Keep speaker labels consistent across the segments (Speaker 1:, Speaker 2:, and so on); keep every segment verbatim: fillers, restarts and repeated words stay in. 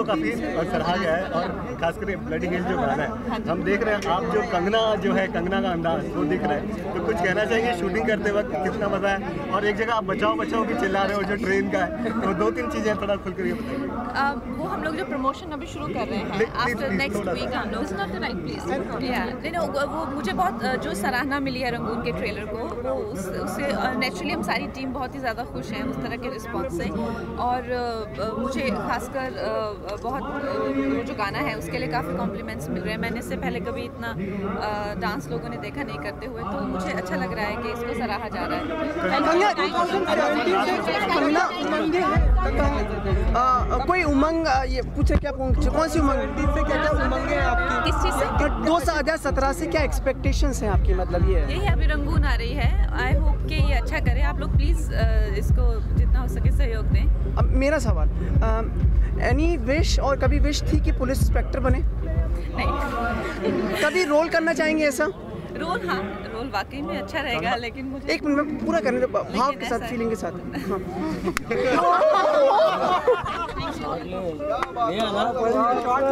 Speaker 1: काफ़ी सराहा गया है और खासकर ब्लडी हिल जो गाना है हम देख रहे हैं, आप जो कंगना जो है कंगना का अंदाज वो दिख रहा है, तो कुछ कहना चाहिए शूटिंग करते वक्त कितना मजा है, और एक जगह आप बचाओ बचाओ भी चिल्ला रहे हो जो ट्रेन का है, तो दो तीन चीज़ें थोड़ा खुल कर ये बताइए।
Speaker 2: वो हम लोग जो प्रमोशन अभी शुरू कर रहे हैं आफ्टर नेक्स्ट वीक हम लोग, it's not the right place या नो, वो मुझे बहुत जो सराहना मिली है रंगून के ट्रेलर को, वो उस, उससे नेचुरली हम सारी टीम बहुत ही ज़्यादा खुश हैं उस तरह के रिस्पॉन्स से, और मुझे खासकर बहुत वो जो गाना है उसके लिए काफ़ी कॉम्प्लीमेंट्स मिल रहे हैं। मैंने इससे पहले कभी इतना डांस लोगों ने देखा नहीं करते हुए, तो मुझे अच्छा लग रहा है कि इसको सराहा जा रहा
Speaker 3: है। कोई उमंग ये पूछे क्या, कौन सी उमंग से क्या क्या उमंग है आपकी,
Speaker 2: किस चीज़ से?
Speaker 3: दो हजार सत्रह से क्या एक्सपेक्टेशंस हैं आपकी, मतलब ये
Speaker 2: यही अभी रंगून आ रही है, आई होप कि ये अच्छा करे, आप लोग प्लीज़ इसको जितना हो सके सहयोग दें।
Speaker 3: अब मेरा सवाल, एनी विश और कभी विश थी कि पुलिस इंस्पेक्टर बने?
Speaker 2: नहीं।
Speaker 3: कभी रोल करना चाहेंगे ऐसा
Speaker 2: रोल? हाँ, रोल वाकई में अच्छा रहेगा, लेकिन मुझे
Speaker 3: एक मिनट में पूरा करने दो, भाव के साथ, फीलिंग के साथ।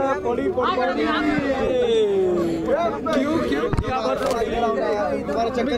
Speaker 3: क्यों क्यों